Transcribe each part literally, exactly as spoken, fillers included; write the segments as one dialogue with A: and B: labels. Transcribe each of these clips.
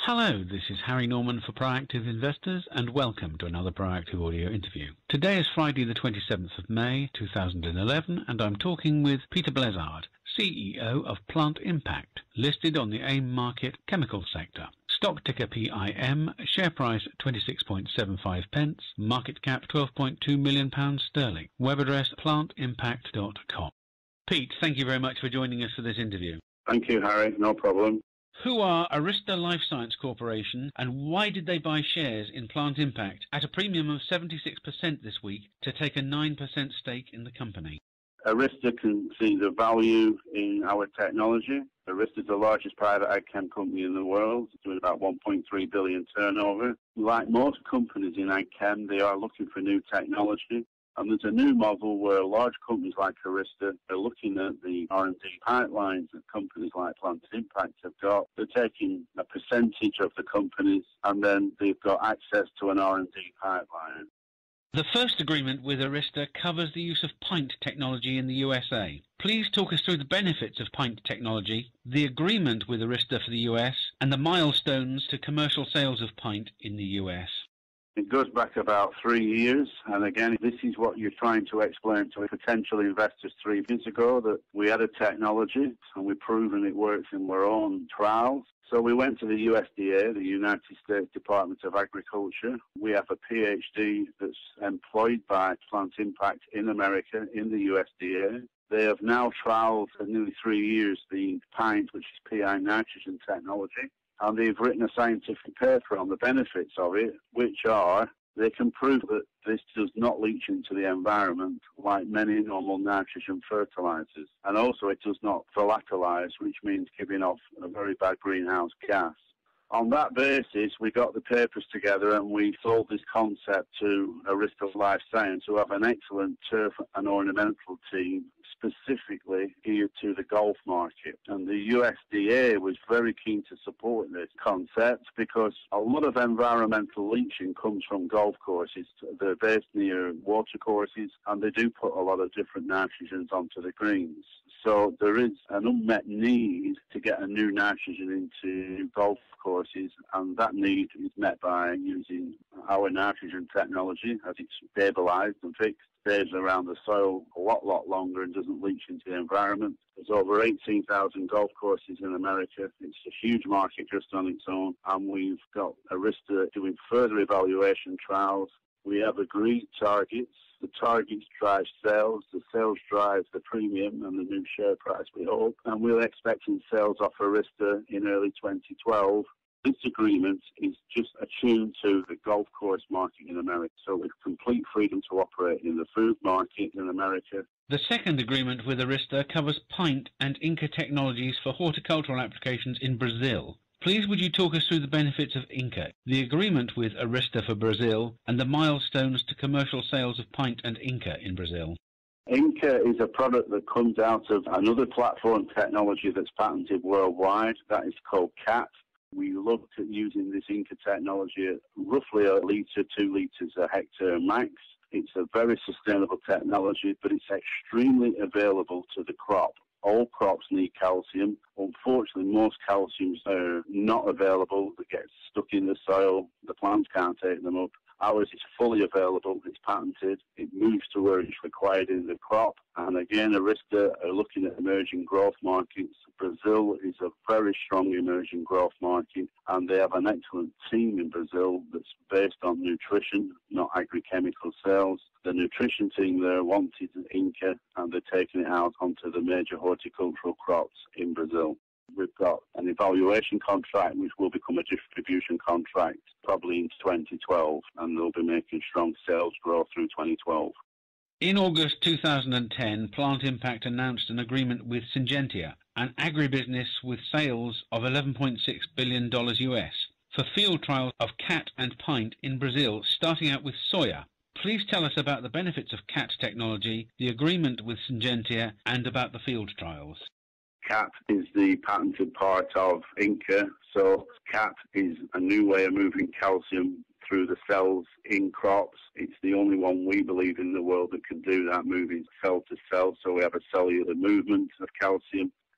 A: Hello, this is Harry Norman for Proactive Investors, and welcome to another Proactive Audio interview. Today is Friday the twenty-seventh of May two thousand eleven, and I'm talking with Peter Blezard, C E O of Plant Impact, listed on the AIM market chemical sector. Stock ticker P I M, share price twenty-six point seven five pence, market cap twelve point two million pounds sterling. Web address plant impact dot com. Pete, thank you very much for joining us for this interview.
B: Thank you, Harry. No problem.
A: Who are Arysta LifeScience Corporation, and why did they buy shares in Plant Impact at a premium of seventy-six percent this week to take a nine percent stake in the company?
B: Arysta can see the value in our technology. Arysta is the largest private ag chem company in the world, doing about one point three billion turnover. Like most companies in ag chem, they are looking for new technology. And there's a new model where large companies like Arysta are looking at the R and D pipelines that companies like Plant Impact have got. They're taking a percentage of the companies, and then they've got access to an R and D pipeline.
A: The first agreement with Arysta covers the use of pint technology in the U S A. Please talk us through the benefits of pint technology, the agreement with Arysta for the U S, and the milestones to commercial sales of pint in the U S.
B: It goes back about three years, and again, this is what you're trying to explain to potential investors three years ago, that we had a technology and we've proven it works in our own trials. So we went to the U S D A, the United States Department of Agriculture. We have a P H D that's employed by Plant Impact in America, in the U S D A. They have now trialed for nearly three years the pint, which is P I nitrogen technology. And they've written a scientific paper on the benefits of it, which are they can prove that this does not leach into the environment like many normal nitrogen fertilizers. And also it does not volatilize, which means giving off a very bad greenhouse gas. On that basis, we got the papers together and we sold this concept to Arysta LifeScience, who have an excellent turf and ornamental team specifically geared to the golf market. And the U S D A was very keen to support this concept because a lot of environmental leaching comes from golf courses. They're based near water courses and they do put a lot of different nitrogens onto the greens. So there is an unmet need to get a new nitrogen into golf courses, and that need is met by using our nitrogen technology as it's stabilized and fixed, stays around the soil a lot, lot longer and doesn't leach into the environment. There's over eighteen thousand golf courses in America. It's a huge market just on its own, and we've got Arysta doing further evaluation trials. We have agreed targets. The targets drive sales, the sales drive the premium and the new share price, we hope. And we're expecting sales off Arysta in early twenty twelve. This agreement is just attuned to the golf course market in America, so with complete freedom to operate in the food market in America.
A: The second agreement with Arysta covers pint and Inca technologies for horticultural applications in Brazil. Please would you talk us through the benefits of Inca, the agreement with Arysta for Brazil, and the milestones to commercial sales of pint and Inca in Brazil?
B: Inca is a product that comes out of another platform technology that's patented worldwide. That is called C A T. We looked at using this Inca technology at roughly a litre, two litres a hectare max. It's a very sustainable technology, but it's extremely available to the crop. All crops need calcium. Unfortunately, most calciums are not available. They get stuck in the soil. The plants can't take them up. Ours is fully available. It's patented. It moves to where it's required in the crop. And again, Arysta are looking at emerging growth markets. Brazil is a very strong emerging growth market, and they have an excellent team in Brazil that's based on nutrition, not agrochemical sales. The nutrition team there wanted Inca, and they're taking it out onto the major horticultural crops in Brazil. We've got an evaluation contract which will become a distribution contract probably in twenty twelve, and they'll be making strong sales growth through twenty twelve.
A: In August two thousand ten, Plant Impact announced an agreement with Syngenta, an agribusiness with sales of eleven point six billion dollars U S, for field trials of C A T and pint in Brazil, starting out with soya. Please tell us about the benefits of C A T technology, the agreement with Syngenta, and about the field trials.
B: C A T is the patented part of Inca, so C A T is a new way of moving calcium through the cells in crops. It's the only one we believe in the world that can do that, moving cell to cell, so we have a cellular movement of calcium.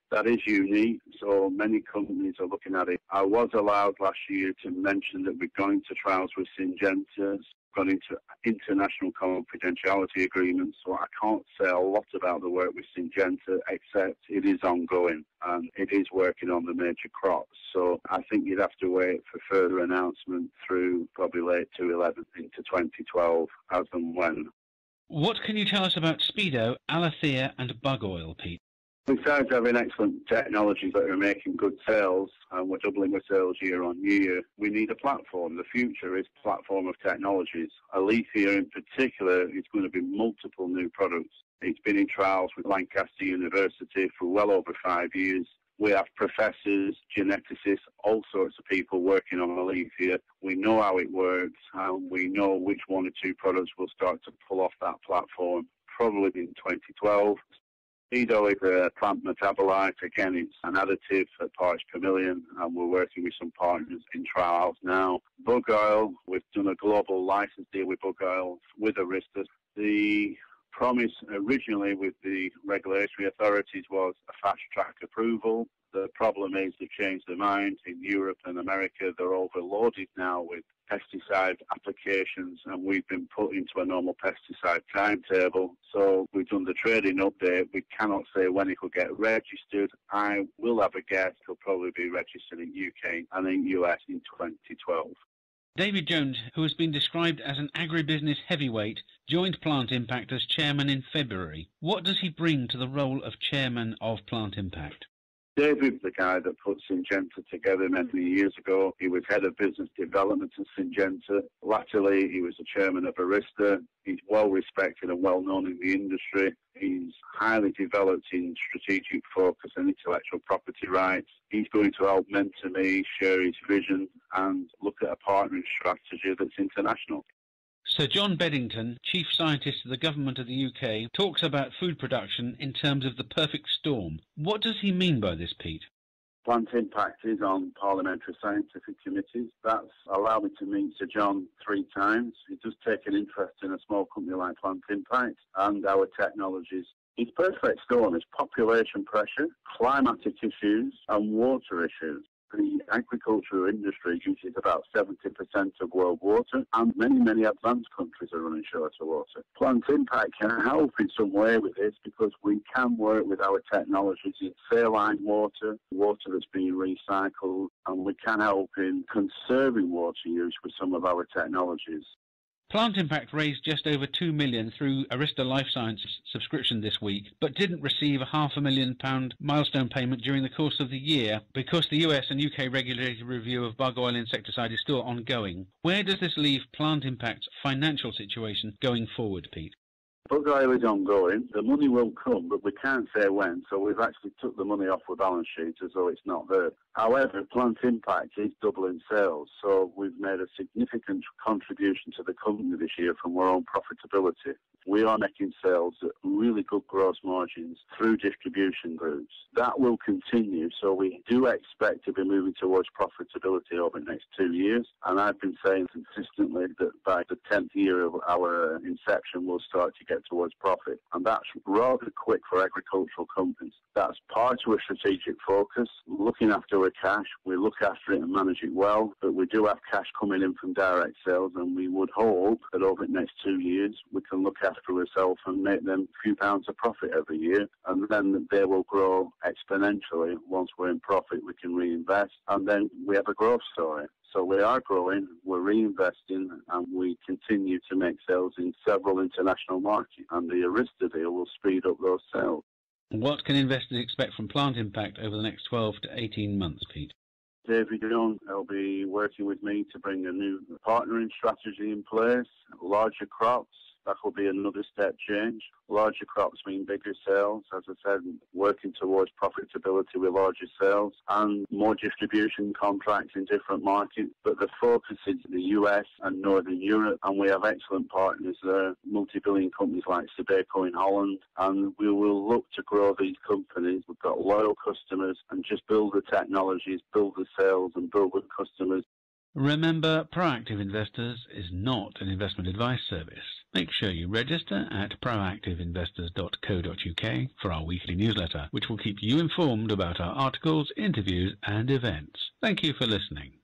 B: That is unique, so many companies are looking at it. I was allowed last year to mention that we've gone into trials with Syngenta, gone into international confidentiality agreements, so I can't say a lot about the work with Syngenta, except it is ongoing and it is working on the major crops. So I think you'd have to wait for further announcement through probably late twenty eleven into twenty twelve, as and when.
A: What can you tell us about Speedo, Alethea and bug oil, Pete?
B: Besides having excellent technologies that are making good sales, and we're doubling the sales year on year, we need a platform. The future is a platform of technologies. Alethea in particular is going to be multiple new products. It's been in trials with Lancaster University for well over five years. We have professors, geneticists, all sorts of people working on Alethea. We know how it works, and we know which one or two products will start to pull off that platform, probably in twenty twelve. Speedo is a plant metabolite. Again, it's an additive at parts per million, and we're working with some partners in trials now. Bug oil, we've done a global license deal with bug oil with Arysta. The promise originally with the regulatory authorities was a fast-track approval. The problem is they've changed their mind. In Europe and America, they're overloaded now with pesticide applications, and we've been put into a normal pesticide timetable. So we've done the trading update. We cannot say when it will get registered. I will have a guess it'll probably be registered in U K and in U S in twenty twelve.
A: David Jones, who has been described as an agribusiness heavyweight, joined Plant Impact as chairman in February. What does he bring to the role of chairman of Plant Impact?
B: David's the guy that put Syngenta together many years ago. He was head of business development at Syngenta. Latterly, he was the chairman of Arysta. He's well respected and well known in the industry. He's highly developed in strategic focus and intellectual property rights. He's going to help mentor me, share his vision, and look at a partnering strategy that's international.
A: Sir John Beddington, Chief Scientist of the Government of the U K, talks about food production in terms of the perfect storm. What does he mean by this, Pete?
B: Plant Impact is on parliamentary scientific committees. That's allowed me to meet Sir John three times. He does take an interest in a small company like Plant Impact and our technologies. His perfect storm is population pressure, climatic issues, and water issues. The agricultural industry uses about seventy percent of world water, and many, many advanced countries are running short of water. Plant Impact can help in some way with this because we can work with our technologies in saline water, water that's being recycled, and we can help in conserving water use with some of our technologies.
A: Plant Impact raised just over two million dollars through Arysta LifeScience subscription this week, but didn't receive a half a million pound milestone payment during the course of the year because the U S and U K regulatory review of bug oil insecticide is still ongoing. Where does this leave Plant Impact's financial situation going forward, Pete?
B: Bug oil is ongoing. The money will come, but we can't say when, so we've actually took the money off the balance sheet as though it's not there. However, Plant Impact is doubling sales, so we've made a significant contribution to the company this year from our own profitability. We are making sales at really good gross margins through distribution groups. That will continue, so we do expect to be moving towards profitability over the next two years, and I've been saying consistently that by the tenth year of our inception, we'll start to get towards profit, and that's rather quick for agricultural companies. That's part of a strategic focus, looking after our cash. We look after it and manage it well, but we do have cash coming in from direct sales, and we would hope that over the next two years we can look after ourselves and make them a few pounds of profit every year, and then they will grow exponentially. Once we're in profit, we can reinvest, and then we have a growth story. So we are growing, we're reinvesting, and we continue to make sales in several international markets, and the Arysta deal will speed up those sales.
A: What can investors expect from Plant Impact over the next twelve to eighteen months, Pete?
B: David Jones will be working with me to bring a new partnering strategy in place, larger crops. That will be another step change. Larger crops mean bigger sales. As I said, working towards profitability with larger sales and more distribution contracts in different markets. But the focus is the U S and Northern Europe, and we have excellent partners there, multi-billion companies like Sabeco in Holland, and we will look to grow these companies. We've got loyal customers, and just build the technologies, build the sales, and build with customers.
A: Remember, Proactive Investors is not an investment advice service. Make sure you register at proactive investors dot co dot U K for our weekly newsletter, which will keep you informed about our articles, interviews and events. Thank you for listening.